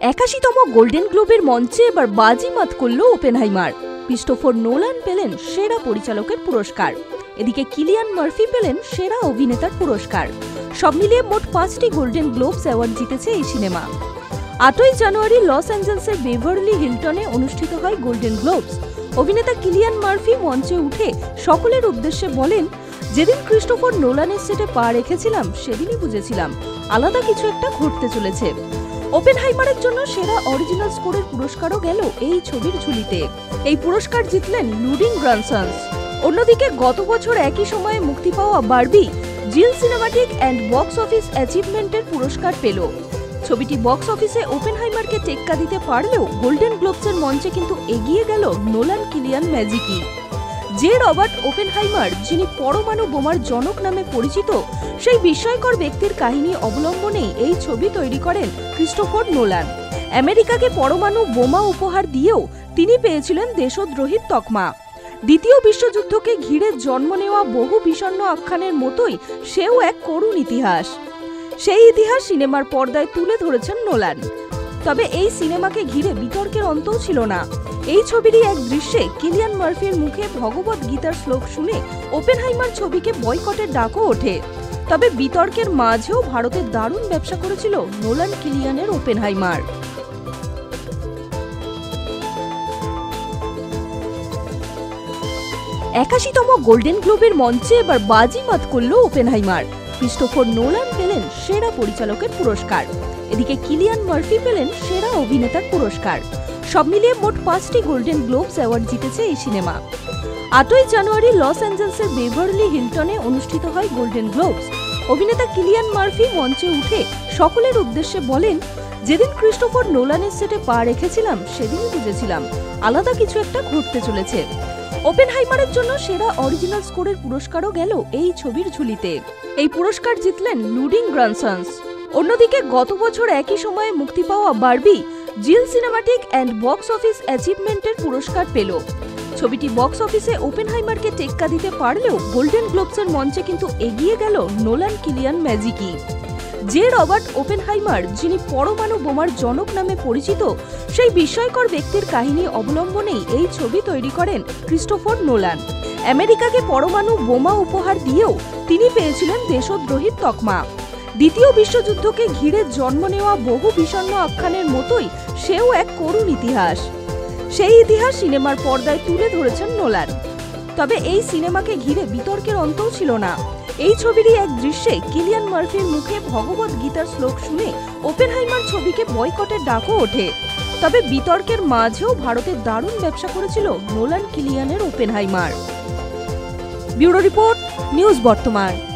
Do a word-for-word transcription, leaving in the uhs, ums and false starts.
একাশিতম Golden গ্লোবের মঞ্চে এবার বাজিমাত করল ওপেনহাইমার। ক্রিস্টোফার নোলান পেলেন সেরা পরিচালকের পুরস্কার, এদিকে কিলিয়ান মার্ফি পেলেন সেরা অভিনেতার পুরস্কার। সব মিলিয়ে মোট পাঁচটি গোল্ডেন গ্লোবস অ্যাওয়ার্ড জিতেছে এই সিনেমা। আটই জানুয়ারি লস অ্যাঞ্জেলসের বেভারলি হিলটনে অনুষ্ঠিত হয় গোল্ডেন গ্লোবস। অভিনেতা কিলিয়ান মার্ফি মঞ্চে উঠে সকলের উদ্দেশ্যে বলেন, যেদিন ক্রিস্টোফার নোলানের সেটে পা রেখেছিলাম সেদিনই বুঝেছিলাম আলাদা কিছু একটা ঘটতে চলেছে। ওপেনহাইমারের জন্য সেরা অরিজিনাল স্কোরের পুরস্কারও গেল এই ছবির ঝুলিতে। এই পুরস্কার জিতলেন লুডিং গ্রানসন্স। অন্যদিকে গত বছর একই সময়ে মুক্তি পাওয়া বারবি জিল সিনেমাটিক অ্যান্ড বক্স অফিস অ্যাচিভমেন্টের পুরস্কার পেল। ছবিটি বক্স অফিসে ওপেনহাইমারকে টেক্কা দিতে পারলেও গোল্ডেন গ্লোবসের মঞ্চে কিন্তু এগিয়ে গেল নোলান কিলিয়ান ম্যাজিকই। যে রবার্ট ওপেনহাইমার, যিনি পরমাণু বোমার জনক নামে পরিচিত, সেই বিস্ময়কর ব্যক্তির কাহিনী অবলম্বনেই এই ছবি তৈরি করেন ক্রিস্টোফার নোলান। আমেরিকাকে পরমাণু বোমা উপহার দিয়েও তিনি পেয়েছিলেন দেশদ্রোহীর তকমা। দ্বিতীয় বিশ্বযুদ্ধকে ঘিরে জন্ম নেওয়া বহু বিষণ্ণ আখ্যানের মতোই সেও এক করুণ ইতিহাস। সেই ইতিহাস সিনেমার পর্দায় তুলে ধরেছেন নোলান। তবে এই সিনেমাকে ঘিরে বিতর্কের অন্তও ছিল না। এই ছবিরই এক দৃশ্যে কিলিয়ান মার্ফির মুখে ভগবত গীতার শ্লোক শুনে ওপেনহাইমার ছবিকে বয়কটের ডাকও ওঠে। তবে বিতর্কের মাঝেও ভারতের দারুণ ব্যবসা করেছিল নোলান কিলিয়ানের ওপেনহাইমার। একাশিতম গোল্ডেন গ্লোবের মঞ্চে এবার বাজিমাত করল ওপেনহাইমার। ক্রিস্টোফার নোলান পেলেন সেরা পরিচালকের পুরস্কার, এদিকে কিলিয়ান মার্ফি পেলেন সেরা অভিনেতার পুরস্কার। সব মিলিয়ে মোট পাঁচটি গোল্ডেন গ্লোবস অ্যাওয়ার্ড জিতেছে এই সিনেমা। আটই জানুয়ারি লস অ্যাঞ্জেলসের বেভারলি হিলটনে অনুষ্ঠিত হয় গোল্ডেন গ্লোবস। অভিনেতা কিলিয়ান মার্ফি মঞ্চে উঠে সকলের উদ্দেশ্যে বলেন, যেদিন ক্রিস্টোফার নোলানের সেটে পা রেখেছিলাম সেদিনই বুঝেছিলাম আলাদা কিছু একটা ঘটতে চলেছে। ওপেনহাইমারের জন্য সেরা অরিজিনাল স্কোরের পুরস্কারও গেল এই ছবির ঝুলিতে। এই পুরস্কার জিতলেন লুডিং গ্রানসন্স। অন্যদিকে গত বছর একই সময়ে মুক্তি পাওয়া বারবি জিল সিনেমাটিক অ্যান্ড বক্স অফিস অ্যাচিভমেন্টের পুরস্কার পেল। ছবিটি বক্স অফিসে ওপেনহাইমারকে টেক্কা দিতে পারলেও গোল্ডেন গ্লোবসের মঞ্চে কিন্তু এগিয়ে গেল নোলান কিলিয়ান ম্যাজিকই। যে রবার্ট ওপেনহাইমার, যিনি পরমাণু বোমার জনক নামে পরিচিত, সেই বিস্ময়কর ব্যক্তির কাহিনী অবলম্বনেই এই ছবি তৈরি করেন ক্রিস্টোফার নোলান। আমেরিকাকে পরমাণু বোমা উপহার দিয়েও তিনি পেয়েছিলেন দেশদ্রোহীর তকমা। দ্বিতীয় বিশ্বযুদ্ধকে ঘিরে জন্ম নেওয়া বহু বিষণ্ণ আখ্যানের মতোই সেও এক করুণ ইতিহাস। সেই ইতিহাস সিনেমার পর্দায় তুলে ধরেছেন নোলান। তবে এই সিনেমাকে ঘিরে বিতর্কের অন্তও ছিল না। এই ছবিরই এক দৃশ্যে কিলিয়ান মার্ফির মুখে ভগবত গীতার শ্লোক শুনে ওপেনহাইমার ছবিকে বয়কটের ডাকও ওঠে। তবে বিতর্কের মাঝেও ভারতের দারুণ ব্যবসা করেছিল নোলান কিলিয়ানের ওপেনহাইমার। ব্যুরো রিপোর্ট, নিউজ বর্তমান।